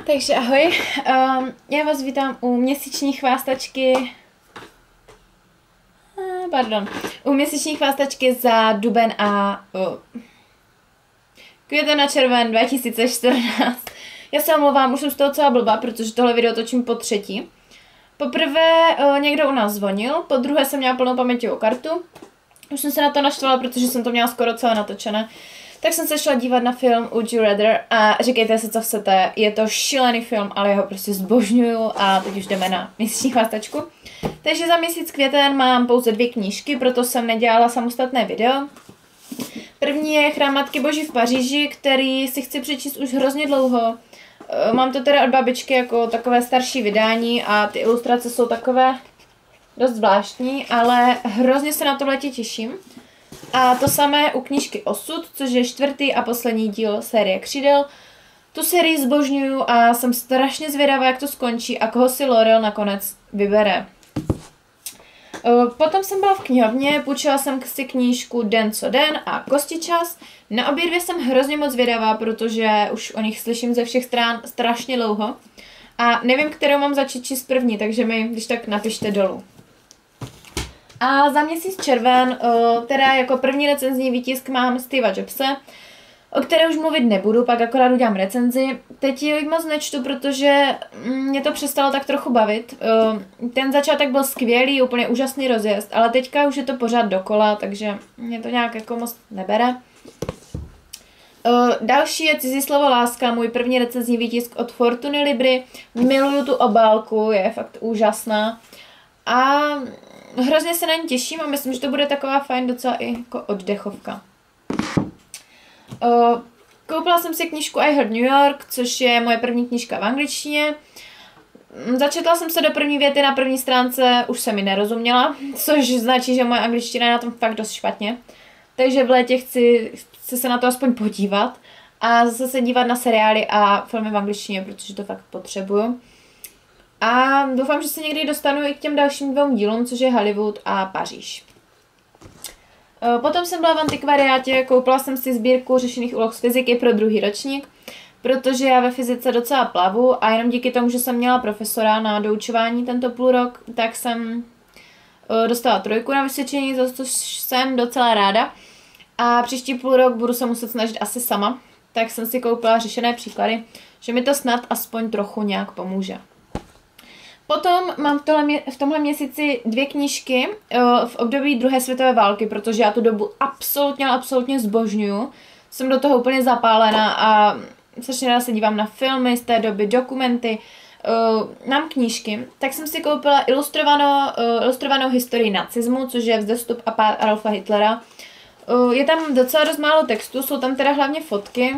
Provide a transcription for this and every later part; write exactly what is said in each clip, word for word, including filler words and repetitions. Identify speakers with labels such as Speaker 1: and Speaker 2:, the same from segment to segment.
Speaker 1: Takže ahoj, um, já vás vítám u měsíční chvástačky, uh, pardon, u měsíční chvástačky za duben a uh, květen a červen dva tisíce čtrnáct. Já se omlouvám, už jsem z toho celá blbá, protože tohle video točím po třetí. Poprvé uh, někdo u nás zvonil, po druhé jsem měla plnou paměťovou kartu. Už jsem se na to naštvala, protože jsem to měla skoro celé natočené. Tak jsem se šla dívat na film Would You Rather a říkejte si, co chcete. Je to šílený film, ale já ho prostě zbožňuju a teď už jdeme na měsíční chvástačku. Takže za měsíc květen mám pouze dvě knížky, proto jsem nedělala samostatné video. První je Chrám Matky Boží v Paříži, který si chci přečíst už hrozně dlouho. Mám to teda od babičky jako takové starší vydání a ty ilustrace jsou takové dost zvláštní, ale hrozně se na to v létě těším. A to samé u knížky Osud, což je čtvrtý a poslední díl série Křídel. Tu sérii zbožňuju a jsem strašně zvědavá, jak to skončí a koho si Laurel nakonec vybere. Potom jsem byla v knihovně, půjčila jsem si knížku Den co den a Kostičas. Na obě dvě jsem hrozně moc zvědavá, protože už o nich slyším ze všech stran strašně dlouho. A nevím, kterou mám začít číst první, takže mi když tak napište dolů. A za měsíc červen, teda jako první recenzní výtisk mám Steva Jobse, o které už mluvit nebudu, pak akorát udělám recenzi. Teď ji moc nečtu, protože mě to přestalo tak trochu bavit. Ten začátek byl skvělý, úplně úžasný rozjezd, ale teďka už je to pořád dokola, takže mě to nějak jako moc nebere. Další je Cizí slovo láska, můj první recenzní výtisk od Fortuny Libry. Miluju tu obálku, je fakt úžasná. A hrozně se na ní těším a myslím, že to bude taková fajn docela i jako oddechovka. Uh, koupila jsem si knížku I Heard New York, což je moje první knížka v angličtině. Začetla jsem se do první věty na první stránce, už jsem mi nerozuměla, což značí, že moje angličtina je na tom fakt dost špatně. Takže v létě chci, chci se na to aspoň podívat a zase se dívat na seriály a filmy v angličtině, protože to fakt potřebuju. A doufám, že se někdy dostanu i k těm dalším dvou dílům, což je Hollywood a Paříž. Potom jsem byla v antikvariátě, koupila jsem si sbírku řešených úloh z fyziky pro druhý ročník, protože já ve fyzice docela plavu a jenom díky tomu, že jsem měla profesora na doučování tento půl rok, tak jsem dostala trojku na vysvědčení, za což jsem docela ráda. A příští půl rok budu se muset snažit asi sama, tak jsem si koupila řešené příklady, že mi to snad aspoň trochu nějak pomůže. Potom mám v, tohle, v tomhle měsíci dvě knížky uh, v období druhé světové války, protože já tu dobu absolutně, absolutně zbožňuju. Jsem do toho úplně zapálená a strašně ráda se dívám na filmy z té doby, dokumenty, uh, mám knížky. Tak jsem si koupila ilustrovanou, uh, ilustrovanou historii nacismu, což je Vzestup a pád Adolfa Hitlera. Uh, je tam docela dost málo textu, jsou tam teda hlavně fotky.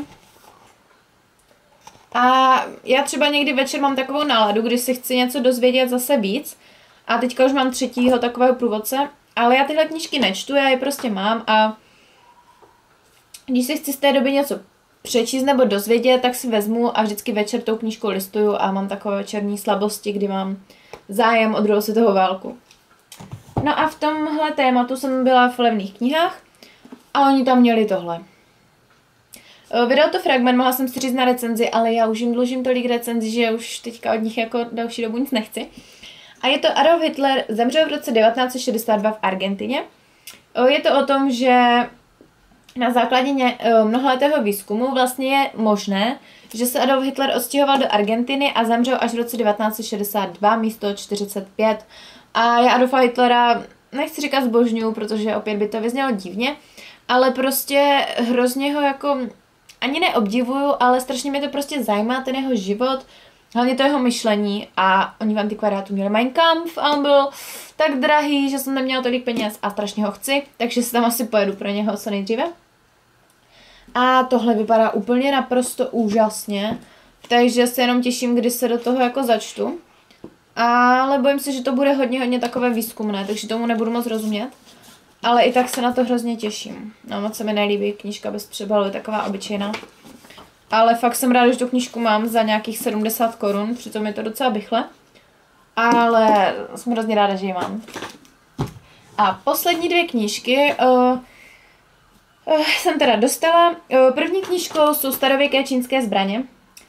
Speaker 1: A já třeba někdy večer mám takovou náladu, když si chci něco dozvědět zase víc. A teďka už mám třetího takového průvodce. Ale já tyhle knížky nečtu, já je prostě mám a když si chci z té doby něco přečíst nebo dozvědět, tak si vezmu a vždycky večer tou knížkou listuju a mám takové večerní slabosti, kdy mám zájem o druhou světovou válku. No a v tomhle tématu jsem byla v levných knihách a oni tam měli tohle. Vydal to Fragment, mohla jsem si říct na recenzi, ale já už jim dlužím tolik recenzí, že už teďka od nich jako další dobu nic nechci. A je to Adolf Hitler, zemřel v roce devatenáct set šedesát dva v Argentině. Je to o tom, že na základě mnohaletého výzkumu vlastně je možné, že se Adolf Hitler odstěhoval do Argentiny a zemřel až v roce devatenáct set šedesát dva místo čtyřicet pět. A já Adolfa Hitlera nechci říkat zbožňuju, protože opět by to vyznělo divně, ale prostě hrozně ho jako ani neobdivuju, ale strašně mě to prostě zajímá, ten jeho život, hlavně to jeho myšlení a oni v antikvariátu měli Mein Kampf a on byl tak drahý, že jsem neměla tolik peněz a strašně ho chci, takže si tam asi pojedu pro něho co nejdříve. A tohle vypadá úplně naprosto úžasně, takže se jenom těším, kdy se do toho jako začtu. Ale bojím se, že to bude hodně, hodně takové výzkumné, takže tomu nebudu moc rozumět. Ale i tak se na to hrozně těším. No, moc se mi nelíbí, knížka bez přebalu je taková obyčejná. Ale fakt jsem ráda, že tu knížku mám za nějakých sedmdesát korun, přitom je to docela bychle. Ale jsem hrozně ráda, že ji mám. A poslední dvě knížky uh, uh, jsem teda dostala. Uh, první knížkou jsou Starověké čínské zbraně.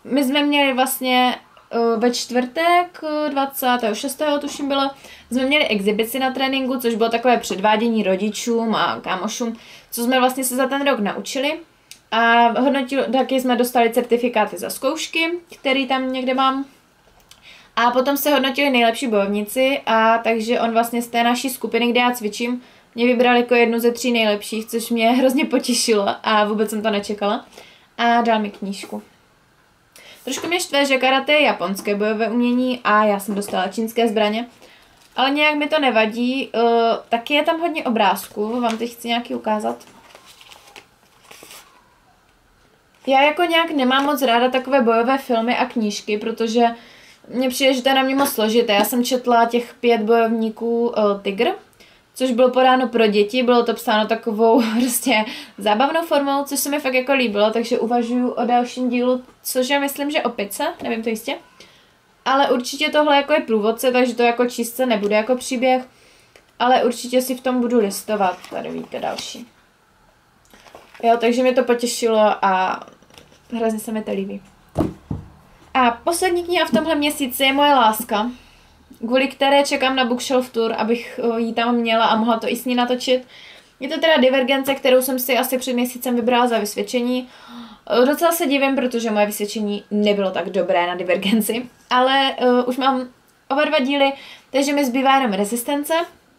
Speaker 1: my jsme měli vlastně uh, ve čtvrtek dvacátého šestého tuším bylo, jsme měli exibici na tréninku, což bylo takové předvádění rodičům a kámošům, co jsme vlastně se za ten rok naučili. A hodnotil, taky jsme dostali certifikáty za zkoušky, který tam někde mám. A potom se hodnotili nejlepší bojovníci, a takže on vlastně z té naší skupiny, kde já cvičím, mě vybral jako jednu ze tří nejlepších, což mě hrozně potěšilo a vůbec jsem to nečekala. A dal mi knížku. Trošku mě štve, že karate je japonské bojové umění a já jsem dostala čínské zbraně. Ale nějak mi to nevadí, uh, taky je tam hodně obrázků, vám teď chci nějaký ukázat. Já jako nějak nemám moc ráda takové bojové filmy a knížky, protože mně přijde, že to je na mě moc složité. Já jsem četla těch pět bojovníků uh, Tygr, což bylo podáno pro děti, bylo to psáno takovou prostě zábavnou formou, což se mi fakt jako líbilo, takže uvažuju o dalším dílu, což já myslím, že o pice, nevím to jistě. Ale určitě tohle jako je průvodce, takže to jako číst se nebude jako příběh, ale určitě si v tom budu listovat, tady víte další. Jo, takže mě to potěšilo a hrozně se mi to líbí. A poslední kniha v tomhle měsíci je Moje láska, kvůli které čekám na Bookshelf Tour, abych ji tam měla a mohla to i s ní natočit. Je to teda Divergence, kterou jsem si asi před měsícem vybrala za vysvědčení. Docela se divím, protože moje vysvědčení nebylo tak dobré na Divergenci, ale uh, už mám oba dva díly, takže mi zbývá jenom Rezistence.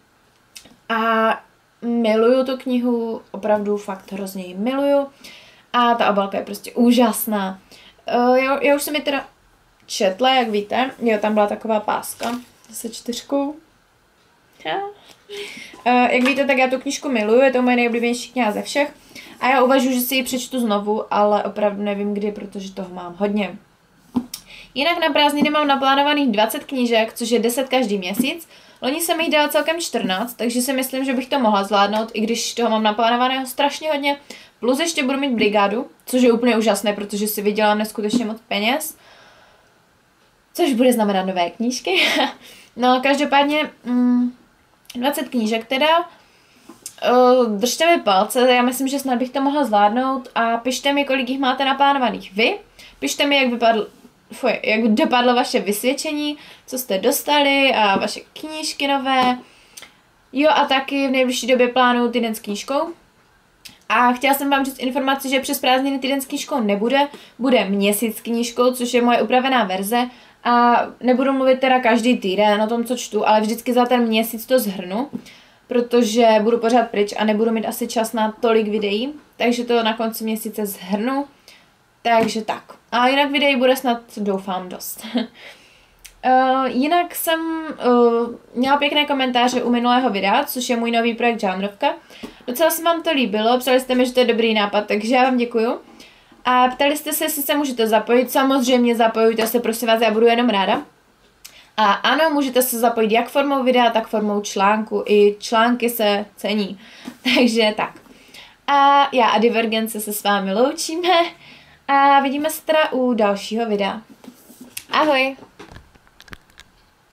Speaker 1: A miluju tu knihu, opravdu fakt hrozně ji miluju. A ta obálka je prostě úžasná. Uh, já, já už jsem ji teda četla, jak víte. Jo, tam byla taková páska se čtyřkou. Ja. Uh, jak víte, tak já tu knížku miluju, je to moje nejoblíbenější kniha ze všech. A já uvažuji, že si ji přečtu znovu, ale opravdu nevím kdy, protože toho mám hodně. Jinak na prázdniny mám naplánovaných dvacet knížek, což je deset každý měsíc. Loni jsem jich dala celkem čtrnáct, takže si myslím, že bych to mohla zvládnout, i když toho mám naplánovaného strašně hodně. Plus ještě budu mít brigádu, což je úplně úžasné, protože si vydělám neskutečně moc peněz. Což bude znamenat nové knížky. No, každopádně mm, dvacet knížek teda. Uh, držte mi palce, já myslím, že snad bych to mohla zvládnout a pište mi, kolik jich máte naplánovaných vy. Pište mi, jak vypadl, fuj, jak dopadlo vaše vysvědčení, co jste dostali a vaše knížky nové. Jo, a taky v nejbližší době plánuju týden s knížkou. A chtěla jsem vám říct informaci, že přes prázdniny týden s knížkou nebude, bude měsíc s knížkou, což je moje upravená verze. A nebudu mluvit teda každý týden o tom, co čtu, ale vždycky za ten měsíc to shrnu, protože budu pořád pryč a nebudu mít asi čas na tolik videí, takže to na konci měsíce shrnu. Takže tak. A jinak videí bude snad, doufám, dost. uh, jinak jsem uh, měla pěkné komentáře u minulého videa, což je můj nový projekt Žánrovka. Docela se vám to líbilo, psali jste mi, že to je dobrý nápad, takže já vám děkuju. A ptali jste se, jestli se můžete zapojit. Samozřejmě zapojujte se, prosím vás, já budu jenom ráda. A ano, můžete se zapojit jak formou videa, tak formou článku. I články se cení. Takže tak. A já a Divergence se s vámi loučíme. A vidíme se teda u dalšího videa. Ahoj!